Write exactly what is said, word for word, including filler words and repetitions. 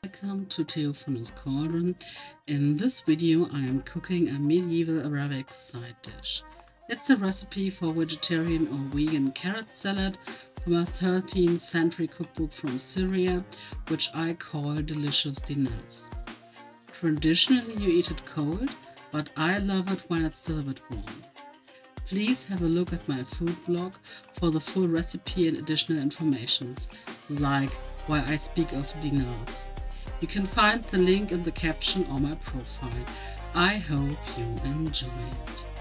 Welcome to Teophanos Cauldron. In this video I am cooking a medieval Arabic side dish. It's a recipe for vegetarian or vegan carrot salad from a thirteenth century cookbook from Syria, which I call Delicious Dinars. Traditionally you eat it cold, but I love it when it's still a bit warm. Please have a look at my food blog for the full recipe and additional informations, like why I speak of dinars. You can find the link in the caption or my profile. I hope you enjoy it.